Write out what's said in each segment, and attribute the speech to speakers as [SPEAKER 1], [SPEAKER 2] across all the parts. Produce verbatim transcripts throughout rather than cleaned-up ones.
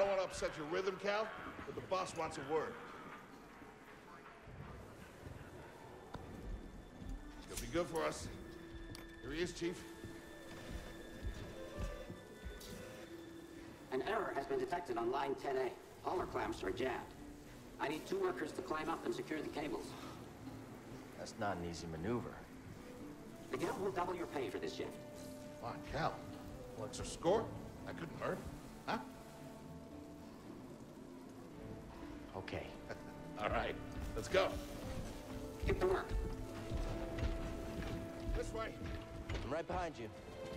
[SPEAKER 1] want to upset your rhythm, Cal, but the boss wants a word. It'll be good for us. Here he is, Chief.
[SPEAKER 2] An error has been detected on line ten A. All our clamps are jammed. I need two workers to climb up and secure the cables.
[SPEAKER 3] That's not an easy maneuver.
[SPEAKER 2] The guild will double your pay for this shift.
[SPEAKER 1] Come on, Cal. What's our score? That couldn't hurt. Huh?
[SPEAKER 3] Okay.
[SPEAKER 1] All right. Let's go.
[SPEAKER 2] Get to work.
[SPEAKER 1] This way.
[SPEAKER 3] I'm right behind you.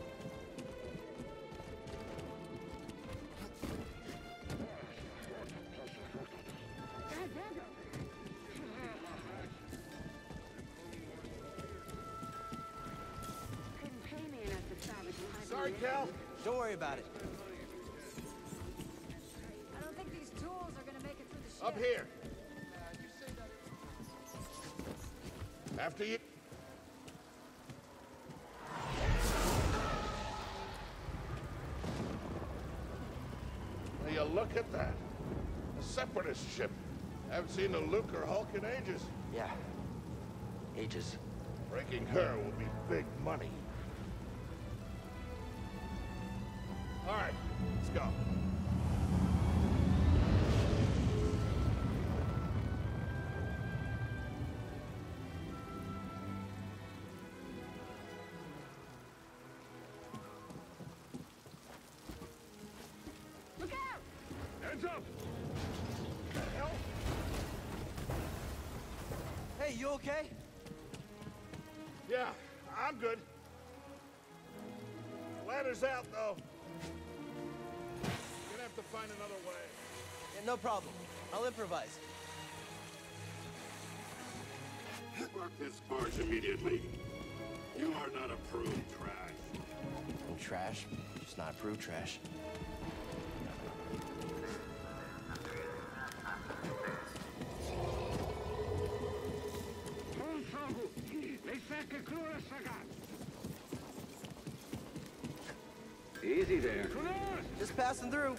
[SPEAKER 1] Sorry, Cal.
[SPEAKER 3] Don't worry about it.
[SPEAKER 4] I don't think these tools are gonna make it through the ship.
[SPEAKER 1] Up here. After you. Will you look at that? A separatist ship. Haven't seen a Luke or Hulk in ages.
[SPEAKER 3] Yeah. Ages.
[SPEAKER 1] Breaking her will be big money. All right, let's go.
[SPEAKER 4] Look out!
[SPEAKER 1] Hands up! What the hell?
[SPEAKER 3] Hey, you okay?
[SPEAKER 1] Yeah, I'm good. Ladder's out, though. Gonna have to find another way.
[SPEAKER 3] Yeah, no problem. I'll improvise.
[SPEAKER 5] Mark this barge immediately. You are not approved trash.
[SPEAKER 3] I'm trash, just not approved trash.
[SPEAKER 6] Easy there.
[SPEAKER 3] Just passing through.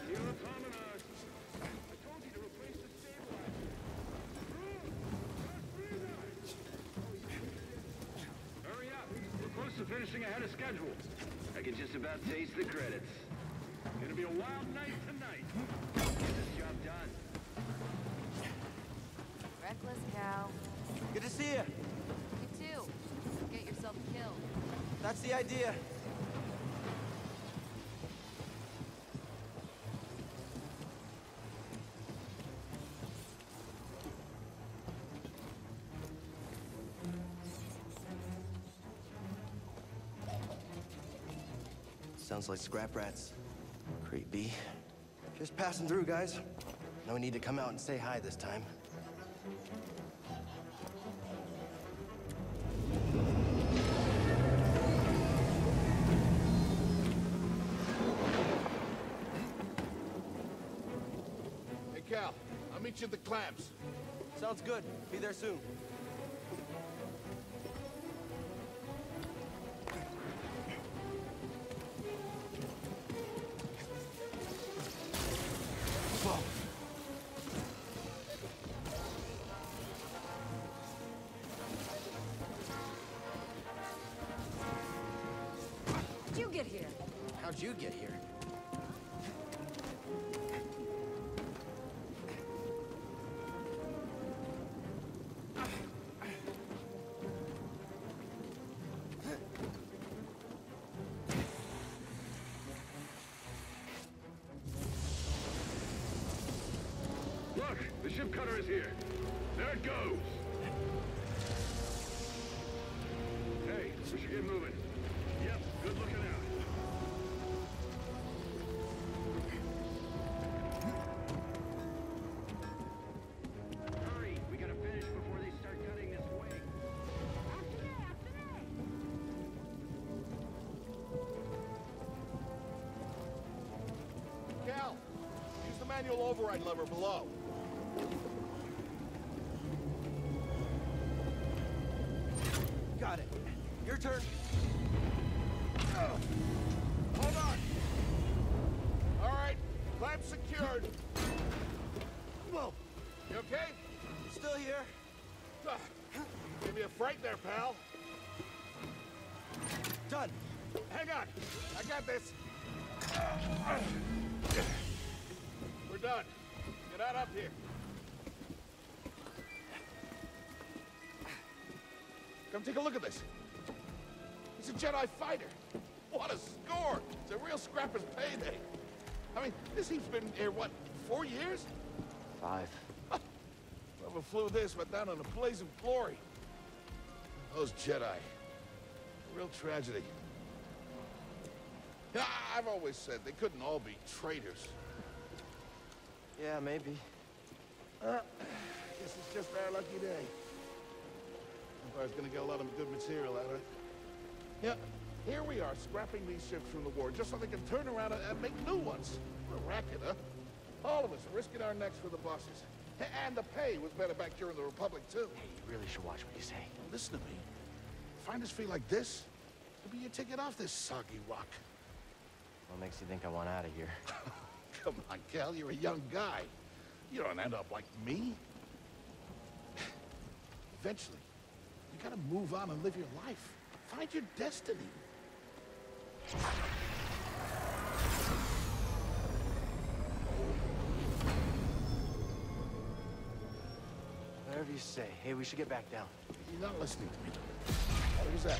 [SPEAKER 6] Hurry up. We're close to finishing ahead of schedule. I can just about taste the credits. Gonna be a wild night tonight. Get this job done.
[SPEAKER 4] Reckless cow.
[SPEAKER 3] Good to see you.
[SPEAKER 4] You too. Get yourself killed.
[SPEAKER 3] That's the idea. Sounds like scrap rats. Creepy. Just passing through, guys. No need to come out and say hi this time.
[SPEAKER 1] Hey, Cal, I'll meet you at the clamps.
[SPEAKER 3] Sounds good. Be there soon.
[SPEAKER 4] How'd you get here?
[SPEAKER 3] How'd you get here?
[SPEAKER 6] Look, the ship cutter is here. There it goes. Hey, we should get moving. Yep, good looking out. Hurry, we gotta finish before they start cutting this wing.
[SPEAKER 1] Cal, use the manual override lever below.
[SPEAKER 3] Got it. Your turn.
[SPEAKER 1] Hold on. All right, Clamp secured.
[SPEAKER 3] Whoa!
[SPEAKER 1] You okay?
[SPEAKER 3] Still here.
[SPEAKER 1] Ah, give me a fright there, pal.
[SPEAKER 3] Done.
[SPEAKER 1] Hang on. I got this. We're done. Get out up here. Come take a look at this. It's a Jedi fighter. What a score! It's a real scrapper's payday. I mean, this he's been here, what, four years?
[SPEAKER 3] Five.
[SPEAKER 1] Whoever flew this went down in a blaze of glory. Those Jedi. Real tragedy. Yeah, I've always said they couldn't all be traitors.
[SPEAKER 3] Yeah, maybe.
[SPEAKER 1] Uh, guess it's just our lucky day. Empire's gonna get a lot of good material out of it. Yeah, here we are, scrapping these ships from the war, just so they can turn around and, and make new ones. What a racket, huh? All of us risking our necks for the bosses. And the pay was better back during the Republic, too.
[SPEAKER 3] Hey, you really should watch what you say.
[SPEAKER 1] Now, listen to me. Find us feel like this, it'll be your ticket off this soggy rock.
[SPEAKER 3] What makes you think I want out of here?
[SPEAKER 1] Come on, Cal, you're a young guy. You don't end up like me. Eventually, you gotta move on and live your life. Find your destiny.
[SPEAKER 3] Whatever you say. Hey, we should get back down.
[SPEAKER 1] You're not listening to me. What was that?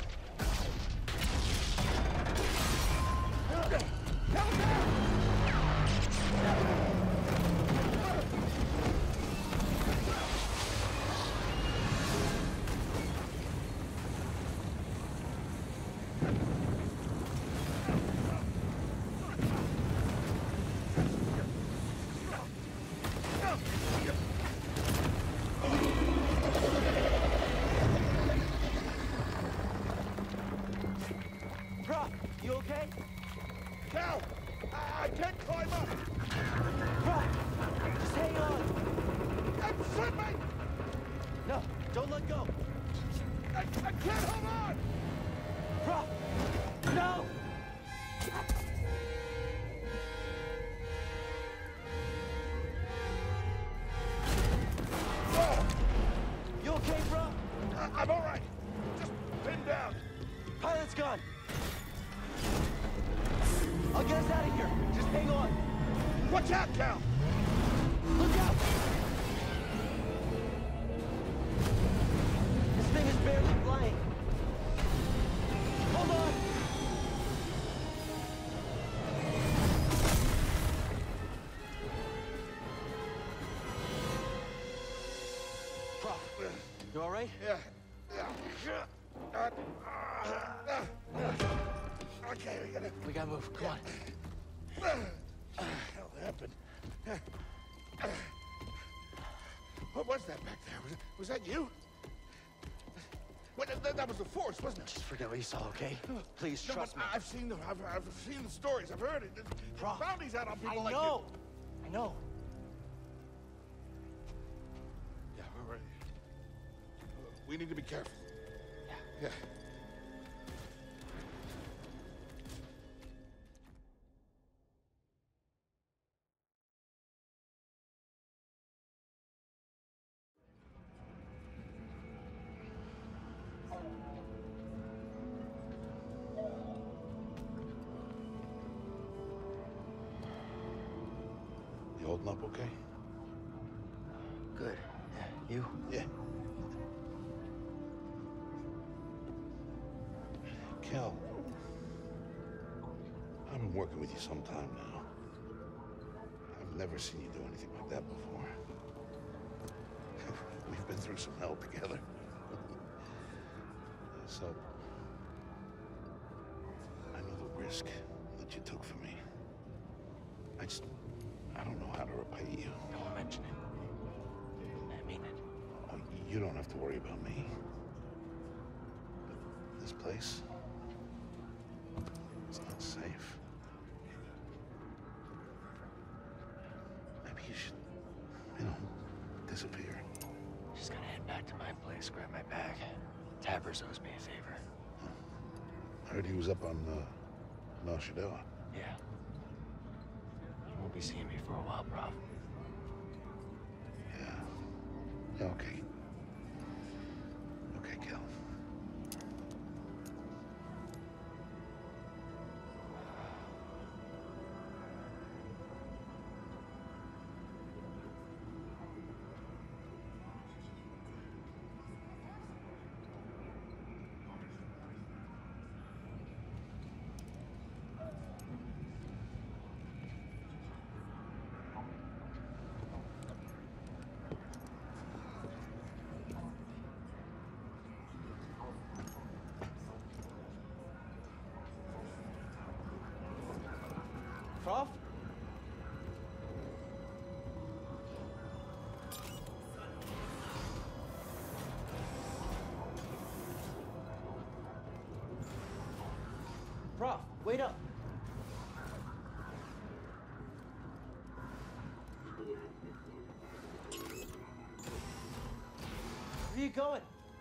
[SPEAKER 3] Bro, you okay?
[SPEAKER 1] Cal! I, I can't climb up!
[SPEAKER 3] Bro, just hang on.
[SPEAKER 1] I'm slipping!
[SPEAKER 3] No, don't let go.
[SPEAKER 1] I, I can't hold on!
[SPEAKER 3] Bro, no!
[SPEAKER 1] Oh,
[SPEAKER 3] You okay, bro?
[SPEAKER 1] I, I'm all right. Just pinned down.
[SPEAKER 3] Pilot's gone. I'll get us out of here. Just hang on.
[SPEAKER 1] Watch out, Cal!
[SPEAKER 3] Look out! This thing is barely flying. Hold on! Prof, you all right?
[SPEAKER 1] Yeah. Yeah. Uh, uh, uh, uh. Okay, we gotta...
[SPEAKER 3] We gotta move. Come on.
[SPEAKER 1] Hell happened? What was that back there? Was, it, was that you? What, that, that was the Force, wasn't it?
[SPEAKER 3] Just forget what you saw, okay? Please
[SPEAKER 1] No,
[SPEAKER 3] trust
[SPEAKER 1] but
[SPEAKER 3] me.
[SPEAKER 1] I've seen the I've, I've seen the stories. I've heard it. There's
[SPEAKER 3] Prof,
[SPEAKER 1] bounties out on people
[SPEAKER 3] I
[SPEAKER 1] like
[SPEAKER 3] know. I know.
[SPEAKER 1] you. Yeah, we're ready. We need to be careful.
[SPEAKER 3] Yeah.
[SPEAKER 1] Yeah. You holding up okay?
[SPEAKER 3] Good. Yeah. You?
[SPEAKER 1] Yeah. Cal, I've been working with you some time now. I've never seen you do anything like that before. We've been through some hell together. So, I know the risk that you took for me. I just, I don't know how to repay you.
[SPEAKER 3] Don't mention it. I mean it.
[SPEAKER 1] Oh, you don't have to worry about me. But this place, it's not safe. Maybe you should, you know, disappear.
[SPEAKER 3] Just gonna head back to my place, grab my bag. Tappers owes me a favor.
[SPEAKER 1] I heard he was up on, uh, Noshidoa.
[SPEAKER 3] Yeah. won't be seeing me for a while, Prof.
[SPEAKER 1] Yeah. Okay. Okay, Kel.
[SPEAKER 3] Prof? Prof, wait up. Where are you going?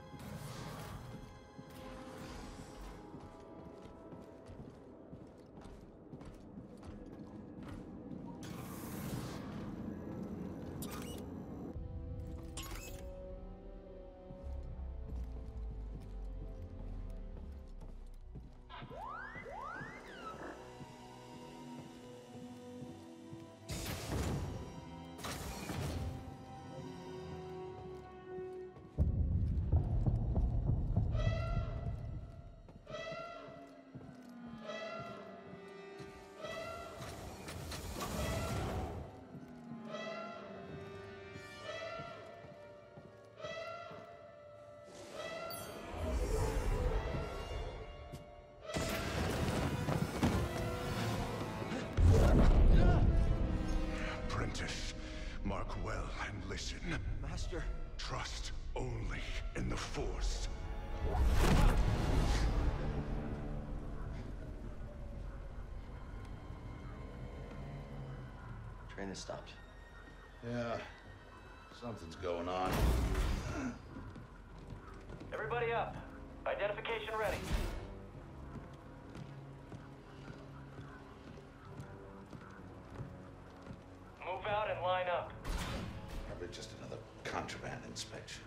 [SPEAKER 5] Apprentice, mark well and listen.
[SPEAKER 3] Master.
[SPEAKER 5] Trust only in the Force.
[SPEAKER 3] Train has stopped.
[SPEAKER 1] Yeah. Something's going on.
[SPEAKER 7] Everybody up. Identification ready. Move out and line up.
[SPEAKER 1] Probably just another contraband inspection.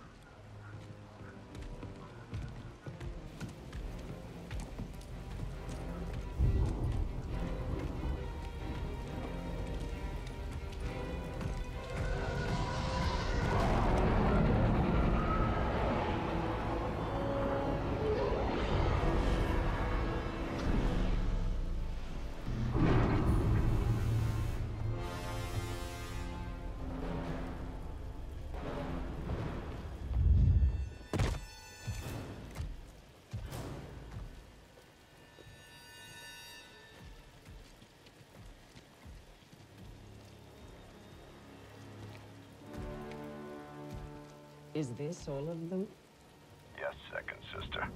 [SPEAKER 8] Is this all of them?
[SPEAKER 6] Yes, second sister.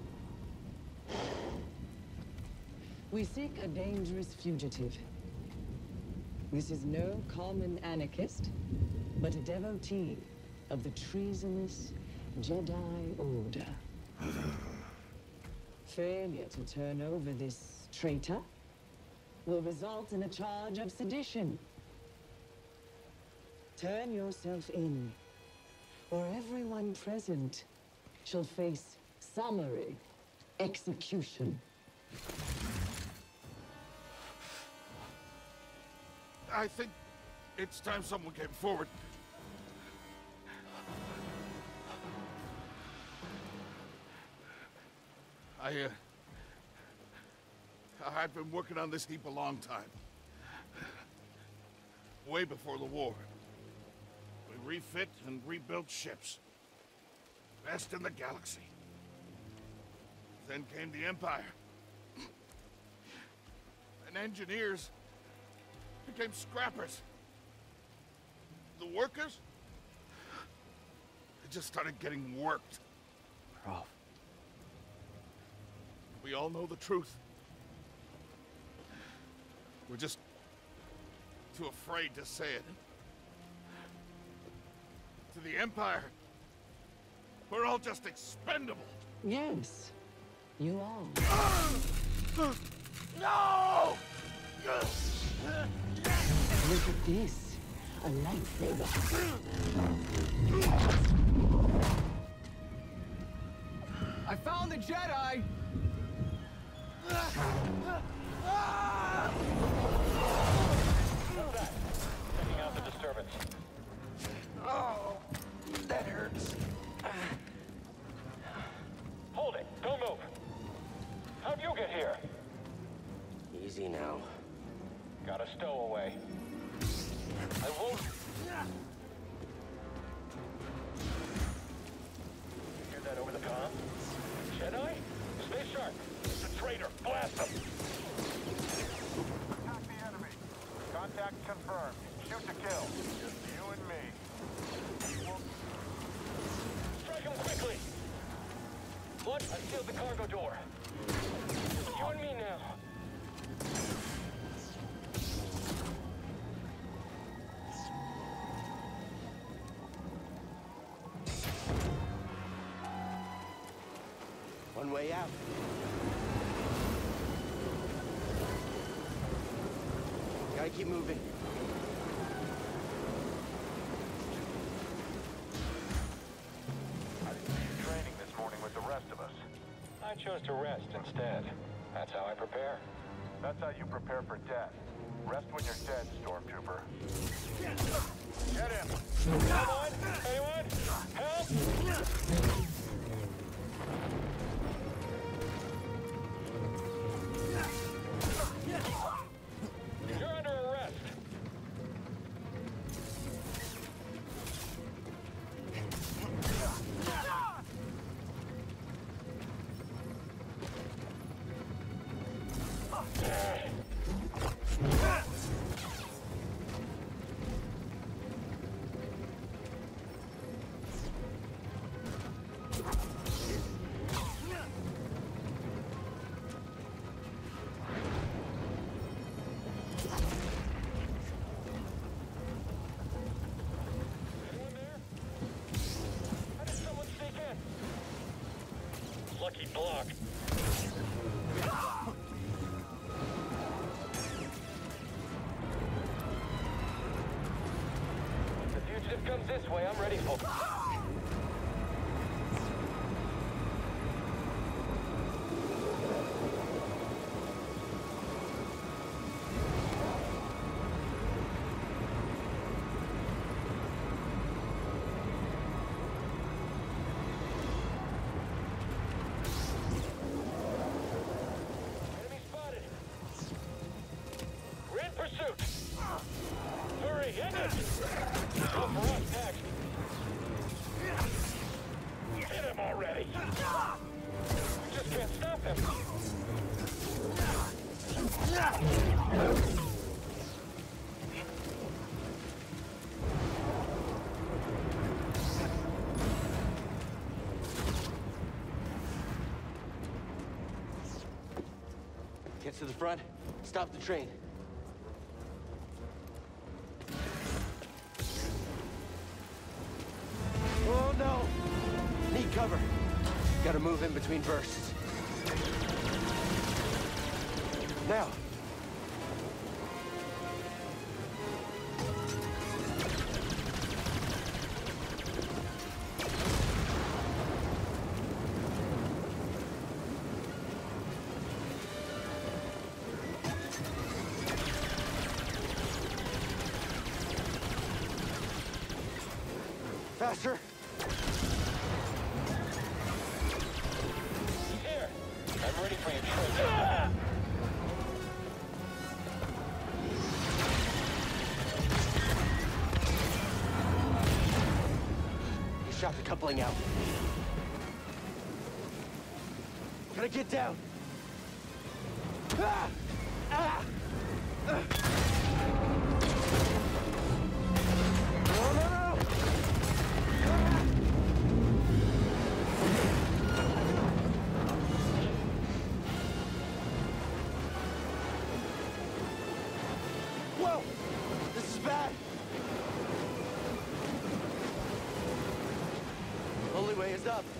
[SPEAKER 8] We seek a dangerous fugitive. This is no common anarchist, but a devotee of the treasonous Jedi Order. Failure to turn over this traitor will result in a charge of sedition. Turn yourself in, or everyone present shall face summary execution.
[SPEAKER 1] I think it's time someone came forward. I, uh... I've been working on this heap a long time. Way before the war. We refit and rebuilt ships. Best in the galaxy. Then came the Empire. And engineers became scrappers. The workers, they just started getting worked.
[SPEAKER 3] Prof.
[SPEAKER 1] We all know the truth. We're just too afraid to say it. To the Empire, we're all just expendable.
[SPEAKER 8] Yes, you are.
[SPEAKER 1] No!
[SPEAKER 8] Look at this. A lightsaber.
[SPEAKER 3] I found the Jedi!
[SPEAKER 6] What's that? Checking out the disturbance.
[SPEAKER 3] Oh, that hurts.
[SPEAKER 6] Hold it. Don't move. How'd you get here?
[SPEAKER 3] Easy now.
[SPEAKER 6] Got a stowaway. I won't... You hear that over the comm? Jedi? Stay sharp. It's a traitor. Blast him.
[SPEAKER 9] Attack the enemy. Contact confirmed. Shoot to kill. Just you and me. We'll...
[SPEAKER 6] Strike him quickly. What? I sealed the cargo door. Just you and me now.
[SPEAKER 3] One way out. Gotta keep moving.
[SPEAKER 9] I didn't see you training this morning with the rest of us.
[SPEAKER 6] I chose to rest instead. That's how I prepare.
[SPEAKER 9] That's how you prepare for death. Rest when you're dead, Stormtrooper. Get him!
[SPEAKER 6] Anyone? Anyone? Help! You're under arrest. Anyone there? How did someone sneak in? Lucky block. If the fugitive comes this way, I'm ready for it. Enemy spotted. We're in pursuit. Hurry, end it. Go for us next. Hit him already. We just can't stop him.
[SPEAKER 3] Get to the front. Stop the train. Oh no! Need cover. Gotta move in between bursts. Now! Faster!
[SPEAKER 6] Here, I'm ready for your trip.
[SPEAKER 3] He shot the coupling out. Gotta get down! Ah! Ah! Ah! No, no, no! Whoa! This is bad! Only way is up.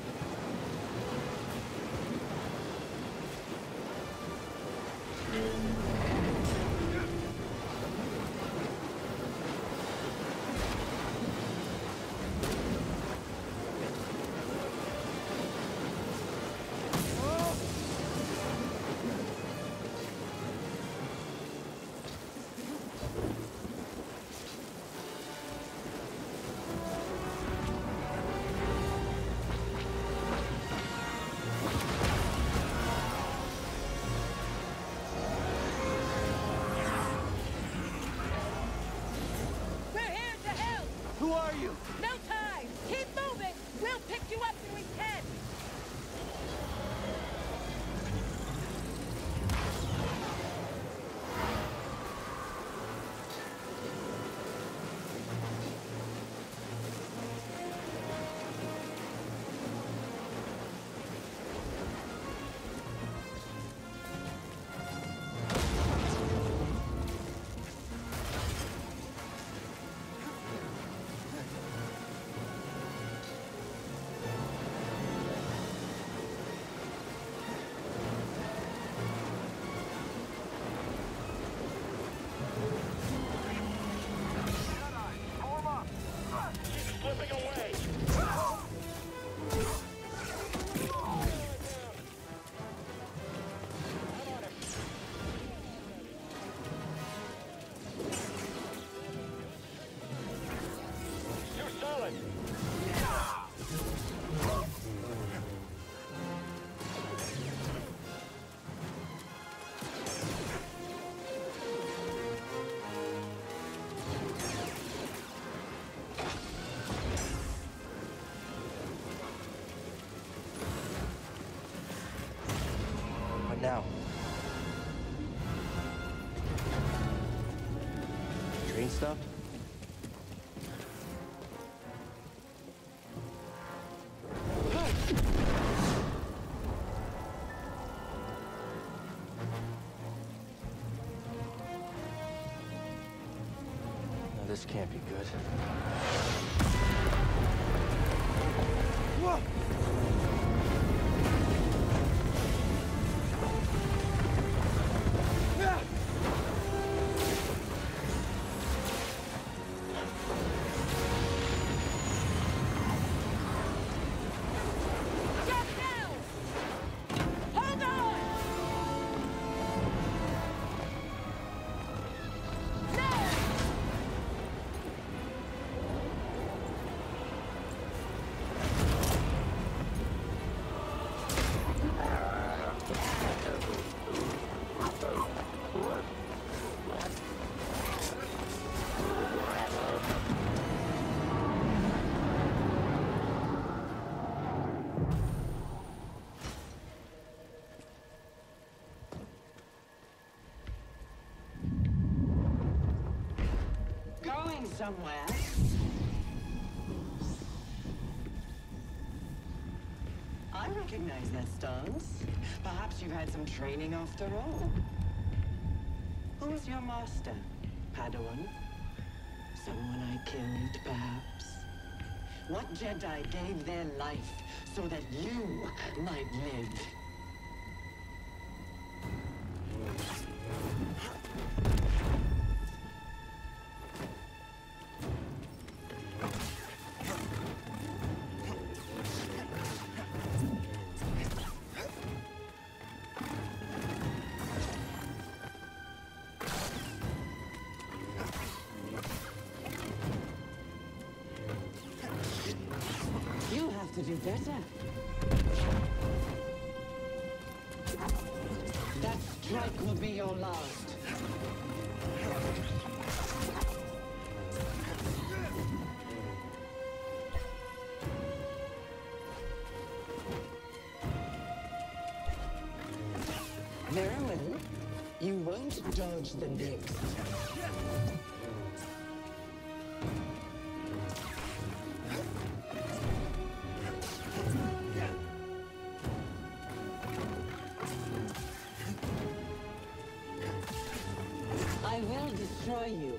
[SPEAKER 3] Who are you?
[SPEAKER 10] No time! Keep moving! We'll pick you up when we can!
[SPEAKER 3] Now. Train stuff? No, this can't be good. Whoa!
[SPEAKER 8] Somewhere. I recognize that stance. Perhaps you've had some training after all. Who is your master, Padawan? Someone I killed, perhaps? What Jedi gave their life so that you might live? To do better. That strike will be your last. Marriland, you won't dodge the next. I will destroy you.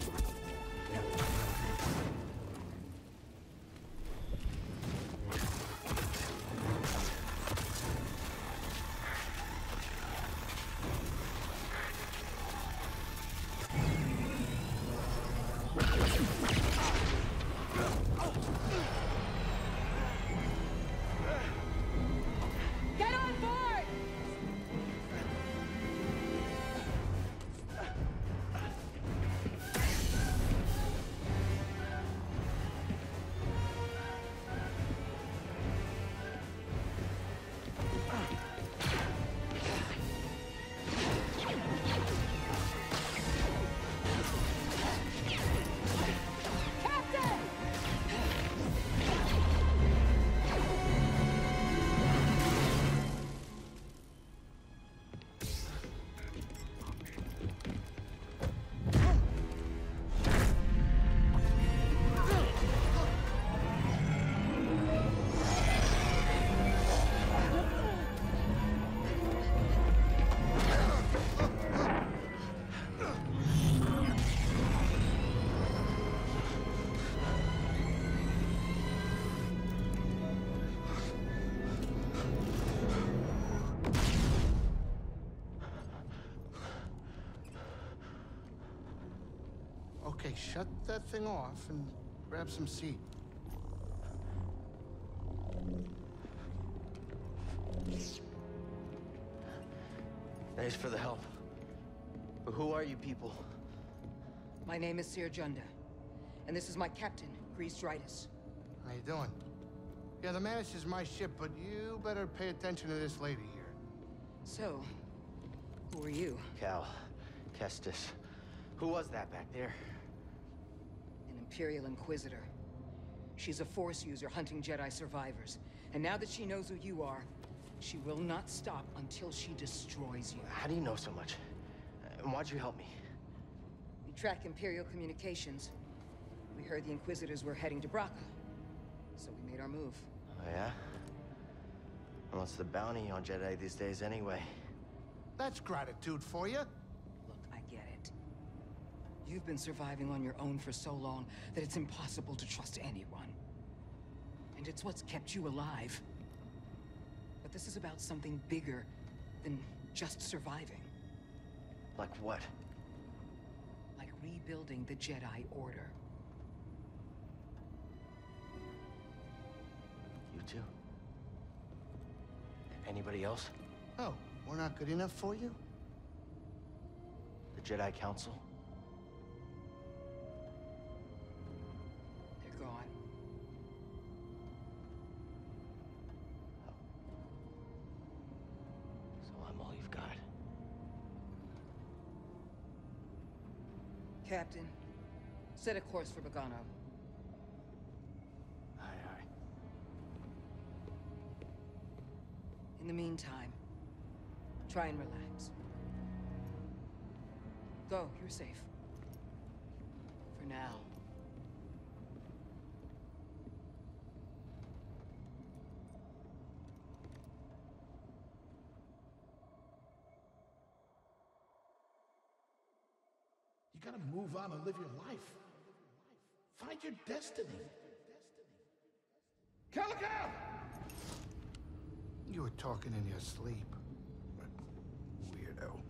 [SPEAKER 11] Okay, shut that thing off and grab some seat.
[SPEAKER 3] Thanks for the help. But who are you people?
[SPEAKER 12] My name is Seer Junda, and this is my captain, Grease Dritus.
[SPEAKER 11] How you doing? Yeah, the Mantis is my ship, but you better pay attention to this lady here.
[SPEAKER 12] So, who are you?
[SPEAKER 3] Cal. Kestis. Who was that back there?
[SPEAKER 12] An Imperial Inquisitor. She's a Force user hunting Jedi survivors. And now that she knows who you are, she will not stop until she destroys you.
[SPEAKER 3] How do you know so much? And why'd you help me?
[SPEAKER 12] We track Imperial communications. We heard the Inquisitors were heading to Braca, so we made our move.
[SPEAKER 3] Oh, yeah? And what's the bounty on Jedi these days anyway?
[SPEAKER 11] That's gratitude for you.
[SPEAKER 12] Look, I get it. You've been surviving on your own for so long that it's impossible to trust anyone. And it's what's kept you alive. But this is about something bigger than just surviving.
[SPEAKER 3] Like what?
[SPEAKER 12] Like rebuilding the Jedi Order.
[SPEAKER 3] You too? Anybody else?
[SPEAKER 11] Oh, we're not good enough for you?
[SPEAKER 3] The Jedi Council?
[SPEAKER 12] They're gone.
[SPEAKER 3] Oh. So I'm all you've got.
[SPEAKER 12] Captain, set a course for Bogano.
[SPEAKER 3] Aye, aye.
[SPEAKER 12] In the meantime, try and relax. Go, you're safe. For now.
[SPEAKER 1] You gotta move on and live your life. Find your destiny. Calico!
[SPEAKER 11] You were talking in your sleep. Weirdo.